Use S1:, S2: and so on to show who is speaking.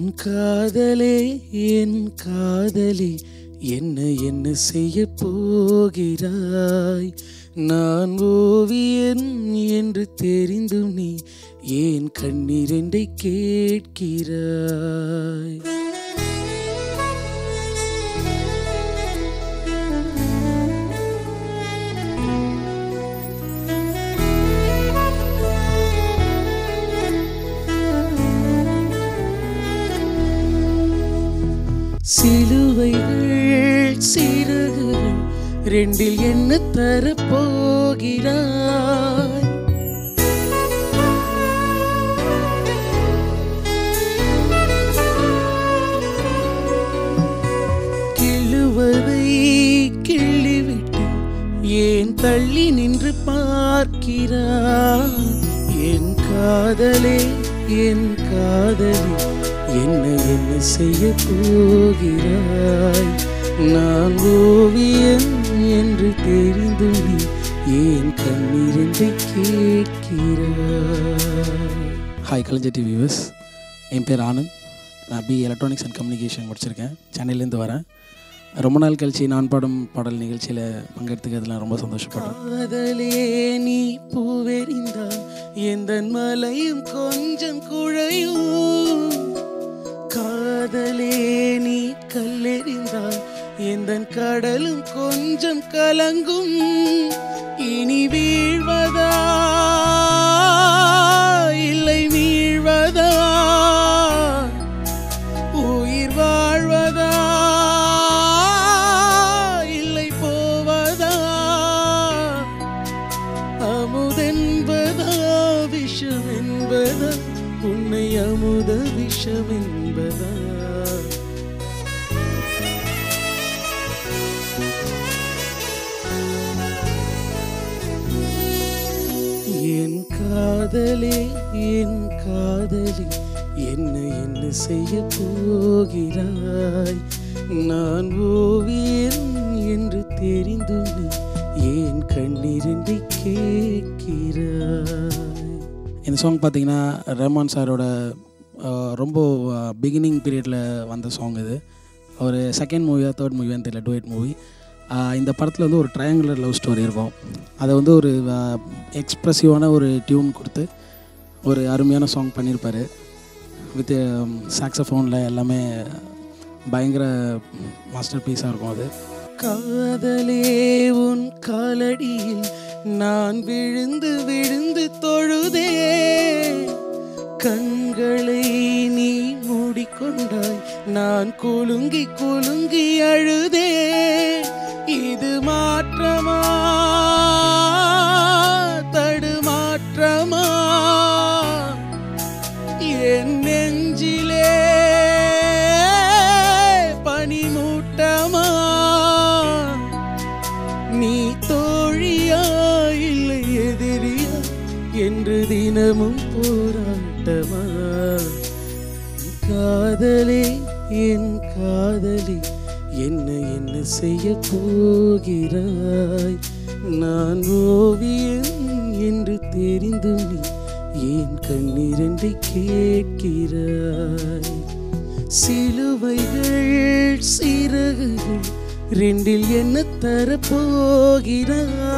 S1: காதலே என் காதலி என்ன என்ன செய்ய போகிறாய்? நான் ஓவியன் என்று தெரிந்தும் நீ ஏன் கண்ணீரெண்டை கேட்கிறாய்? சிலுவைகள் சிறகுகள் ரெண்டில் என்ன தரப்போகிறாய்? கிள்ளுவதை கிள்ளிவிட்டு ஏன் தள்ளி நின்று பார்க்கிறாய்? என் காதலே என் காதலி என்ன என்ன செய்ய போகிறாய்? நான் ஓவியன் என்று தெரிந்து நீ ஏன் கண்ணீரெண்டை கேட்கிறாய்? ஹாய் கலைஞர் டிவி வியூவர்ஸ், என் பேர் ஆனந்த். நான் BE எலக்ட்ரானிக்ஸ் அண்ட் கம்யூனிகேஷன் முடிச்சிருக்கேன். சென்னையிலேருந்து வரேன். ரொம்ப நாள் கழிச்சு நான் பாடும் பாடல் நிகழ்ச்சியில் பங்கெடுத்துக்கிறதுலாம் ரொம்ப சந்தோஷப்படுறேன். காதலே நீ பூவெறிந்தால் எந்த மலையும் கொஞ்சம் குழையும். காதலே நீ கல்லெறிந்தால் எந்த கடலும் கொஞ்சம் கலங்கும். இனி வீழ்வதா இல்லை வீழ்வதா? உயிர் வாழ்வதா இல்லை போவதா? அமுதென்பதா விஷம் என்பதா? உன்னை அமுத விஷம் என்பதா? என் காதலே என் காதலி என்ன என்ன செய்ய போகிறாய்? நான் ஓவியன் என்று தெரிந்தும் நீ ஏன் கண்ணீரெண்டை கேட்கிறாய்? இந்த சாங் பார்த்தீங்கன்னா ரஹ்மான் சாரோட ரொம்ப பிகினிங் பீரியடில் வந்த சாங் இது. ஒரு செகண்ட் மூவியாக தேர்ட் மூவியான்னு தெரியல, டூயட் மூவி. இந்த படத்தில் வந்து ஒரு ட்ரையாங்குலர் லவ் ஸ்டோரி இருக்கும். அதை வந்து ஒரு எக்ஸ்ப்ரெசிவான ஒரு டியூன் கொடுத்து ஒரு அருமையான சாங் பண்ணியிருப்பார். வித் சாக்ஸோஃபோனில் எல்லாமே பயங்கர மாஸ்டர் பீஸாக இருக்கும் அது. காதலே உன் காலடியில் நான் விழுந்து விழுந்து தொழுதே. கண்களை நீ மூடிக்கொண்டாய், நான் குலுங்கி குலுங்கி அழுதே. இது மாற்றமா தடுமாற்றமா? என் நெஞ்சிலே பனிமூட்டமா? நீ தோழியா இல்லை எதிரியா என்று தினமும் போராட்டமா? காதலே என் காதலி என்ன என்ன செய்ய போகிறாய்? நான் ஓவியன் என்று தெரிந்தும் நீ ஏன் கண்ணீரெண்டை கேட்கிறாய்? சிலுவைகள் சிறகுகள் ரெண்டில் என்ன தரப்போகிறாய்?